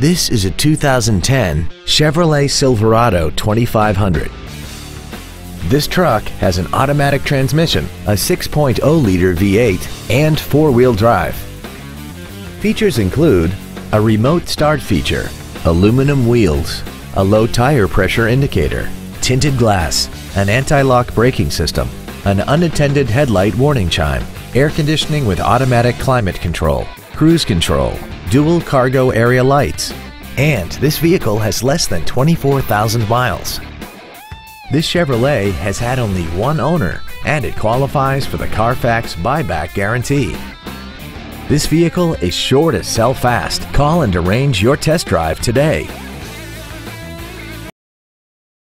This is a 2010 Chevrolet Silverado 2500. This truck has an automatic transmission, a 6.0-liter V8, and four-wheel drive. Features include a remote start feature, aluminum wheels, a low tire pressure indicator, tinted glass, an anti-lock braking system, an unattended headlight warning chime, air conditioning with automatic climate control, cruise control, dual cargo area lights, and this vehicle has less than 24,000 miles. This Chevrolet has had only one owner and it qualifies for the Carfax buyback guarantee. This vehicle is sure to sell fast. Call and arrange your test drive today.